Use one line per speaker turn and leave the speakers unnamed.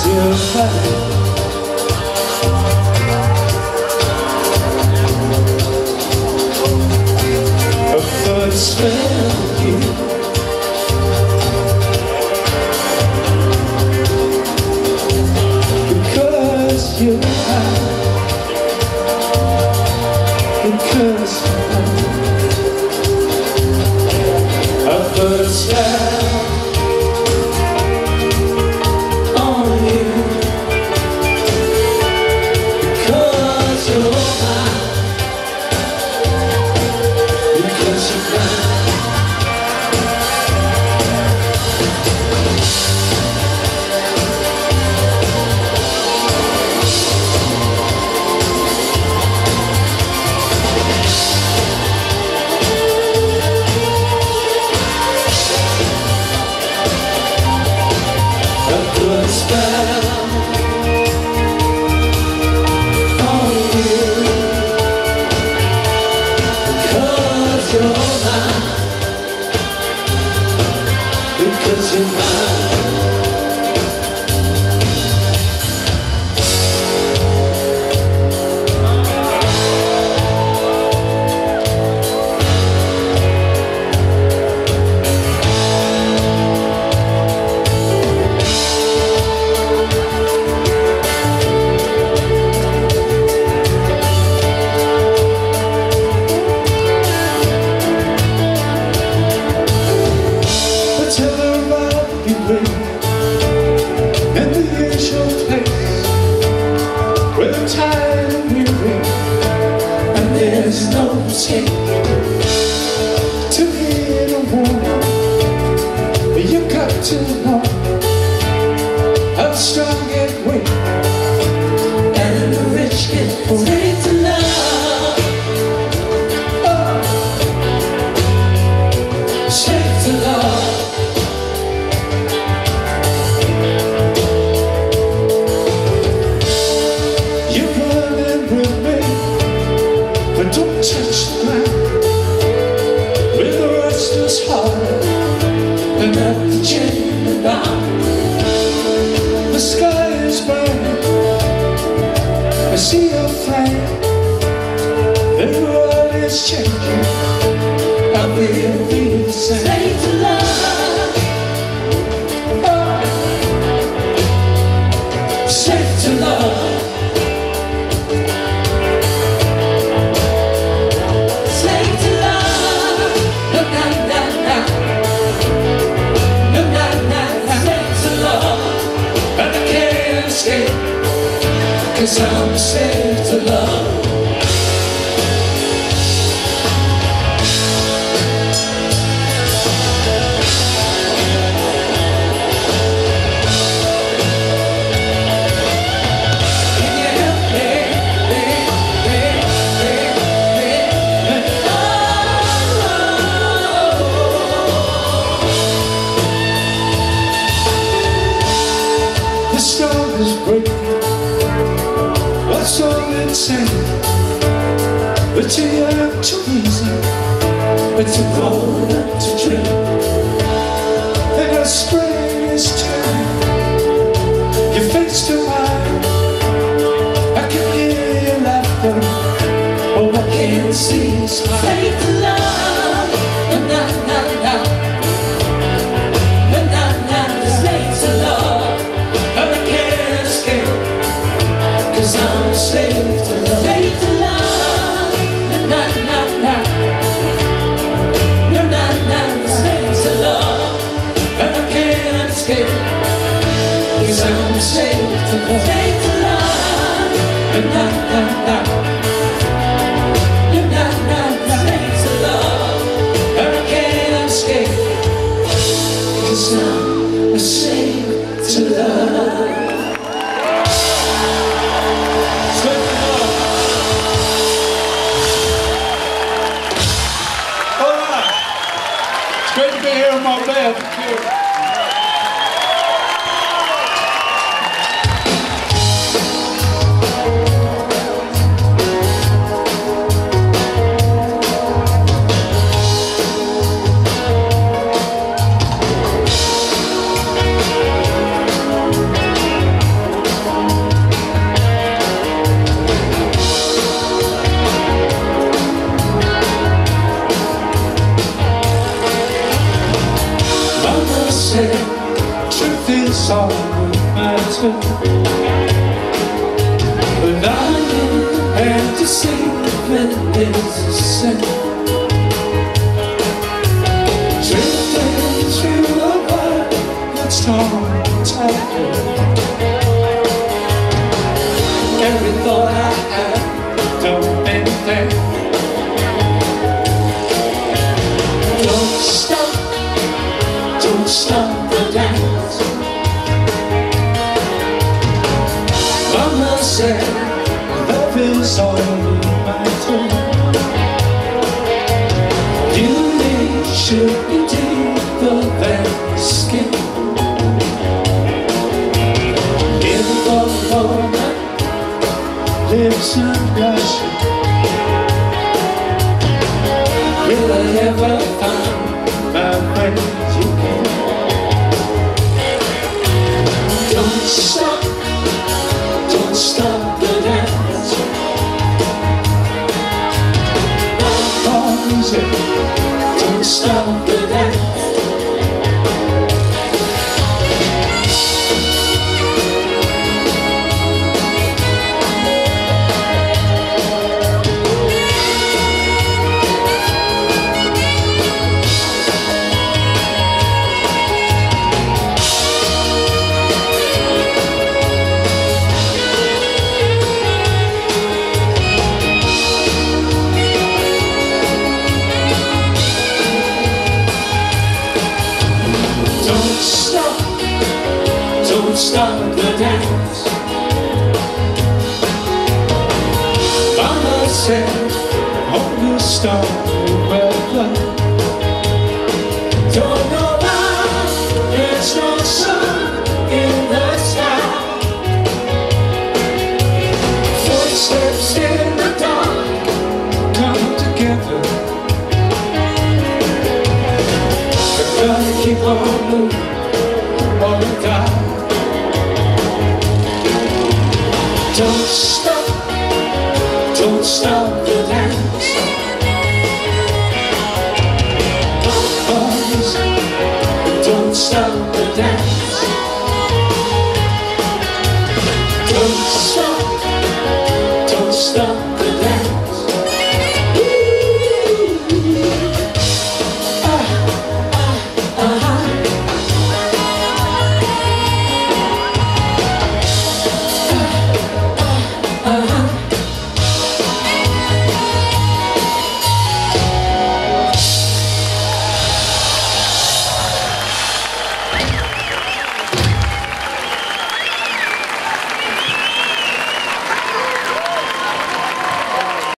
you're fine. A first spell you. Because you're fine. Because you're fine. A first spell on you. Because you're fine. Because you're fine. A good spell on you. Because you're mine. Because you're mine. Tell her I'll be waiting in the usual place where I'm tired and weary and there's no escape. To hear a woman, you got to know how strong and weak and the rich get afraid to love. Oh, straight to love. But don't touch the ground with a restless heart and not the chain about. The sky is burning, I see your flame. The world is changing, I will be the same. Straight to love, oh. Straight to love. Cause I'm a slave to love. Can you help me? The storm is breaking. What's all insane? But too young to reason, but too cold to drink. And our spring is turning, your face to mine. I can hear your laughter, oh I can't see your smile. Straight to love, na na na na, na na na. Straight to love, and I can't escape. Cause I'm a slave to love. Slave to love. Na na na. Na na na. Slave to love. And I can't escape. Cause I'm a slave to love. Slave to love. Na na na. Na na na. Slave to love. And I can't escape. Cause I'm a slave to love. Great to be here with my band. Thank you. is all that matters. But I have to see when it's the same. Drifting through a world that's torn tight. Every thought I have don't end there. Don't stop the dance. Mama said love is all that matters. Beauty should be deeper than skin. In the moment lives and blushes. Will I ever find my way you can? Don't stop the dance. Don't stop the dance. Don't stop the dance. Mama said, hold the star weather. Don't know why there's no sun in the sky. Footsteps in the dark come together. I gotta keep on moving or I die. Don't stop the dance. Don't stop the dance.